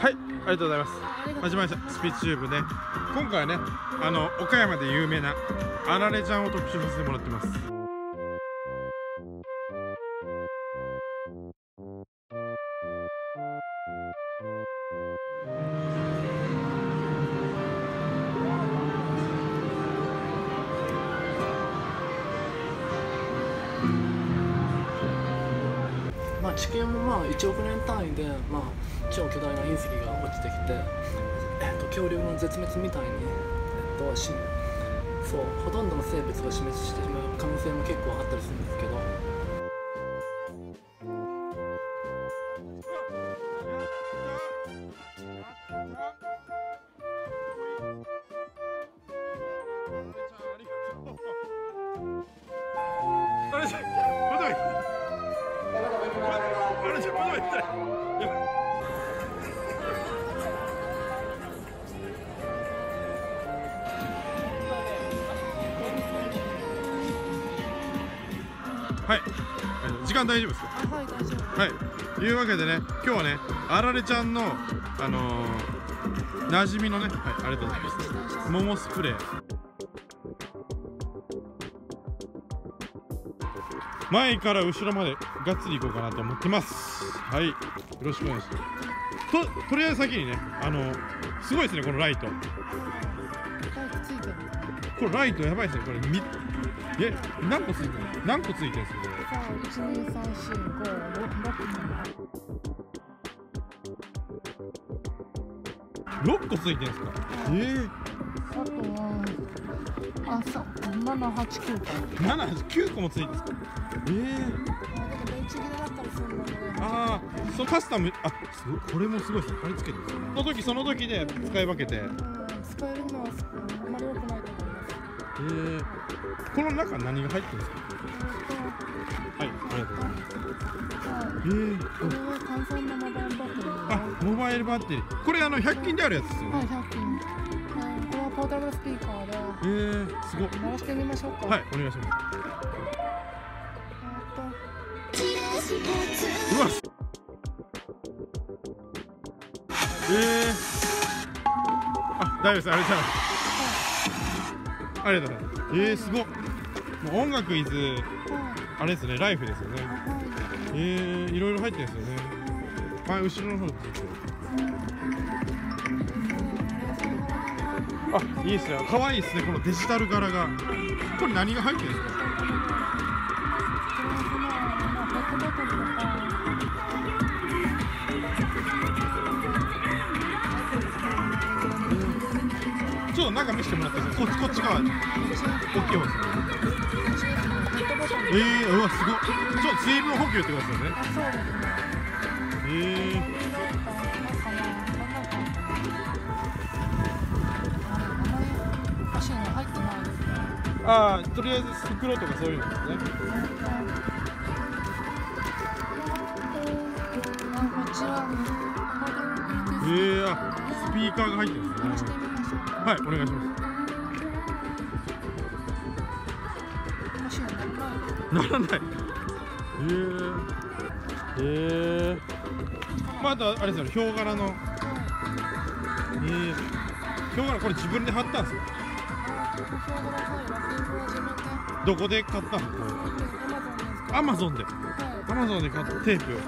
はい、ありがとうございます。始まりました、スピーチチューブね。今回はね、岡山で有名なあられちゃんを特集させてもらってます。 地球も1億年単位で、超巨大な隕石が落ちてきて、恐竜の絶滅みたいに、ほとんどの生物が死滅してしまう可能性も結構あったりするんですけど、 はい、時間大丈夫ですか？ はい、大丈夫。 はい、というわけでね、今日はね、あられちゃんの馴染みのね、はい、ありがとうございます。桃スプレー。前から後ろまでがっつりいこうかなと思ってます。はい、よろしくお願いします。とりあえず先にね、すごいですね、このライト。これライトやばいですね、これ何個ついてるんですか、これ。 1、2、3、4、5、6、 6個ついてるんですか。 あとは7、8、9個。 7、8、9個もついてるんですか。 電池切れだったりするので。 そのカスタム、すごい、これもすごいですね、貼り付けてるんですね。その時で使い分けて。 使えるのはあまり良くないと思います。 この中何が入ってるんですか。はい、ありがとうございます。 これは単三のモバイルバッテリー。 モバイルバッテリー。これ100均であるやつですよね。 はい、100均。これはポータブルスピーカーで。 すごい。 鳴らしてみましょうか。 はい、お願いします。うわ。大丈夫です。ありがとうございます。ありがとうございます。すごっ。もう音楽イズあれですね、ライフですよね。いろいろ入ってるんですよね。後ろの方に。いいですね。可愛いですね、このデジタル柄が。これ何が入ってるんですか。ちょっと中見せてもらっていいですか。こっち側大きい方ですね。うわ、すごい。ちょっと水分補給ってことですよね。とりあえず袋とかそういうのですね。スピーカーが入ってるんですね。はい、お願いします。ならない。あとあれですよね、ヒョウ柄の。ヒョウ柄、これ自分で貼ったんですか。どこで買ったの。アマゾンで買ったテープ。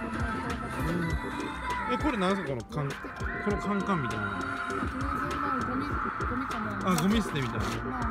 これなんですか、このカンカンみたいな。ゴミ捨てみたいな。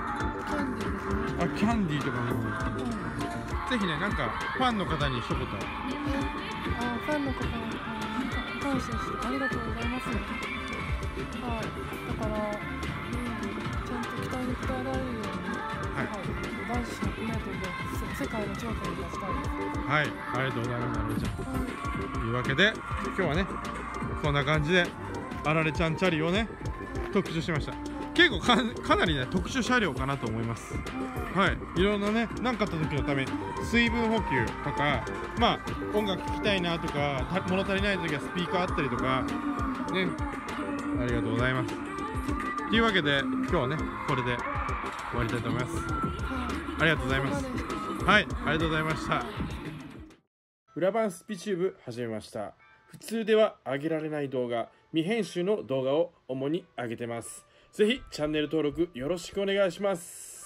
キャンディーとかも。ぜひね、なんかファンの方に一言。 ファンの方に感謝してありがとうございます。だから、ちゃんと期待に応えられるように、男子100mで世界の頂点に立ちたいです。 はい、ありがとうございます、あられちゃん。というわけで、今日はね、こんな感じであられちゃんチャリをね、特集しました。結構かなりね、特殊車両かなと思います。はい、いろんなね、何かあった時のため水分補給とか、音楽聴きたいなとか、物足りない時はスピーカーあったりとかね、ありがとうございます。というわけで今日はね、これで終わりたいと思います。ありがとうございます。はい、ありがとうございました。裏番スピチューブ始めました。 普通では上げられない動画、未編集の動画を主に上げてます。ぜひチャンネル登録よろしくお願いします。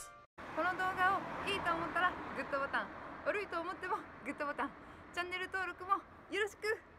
この動画をいいと思ったらグッドボタン、悪いと思ってもグッドボタン、チャンネル登録もよろしく。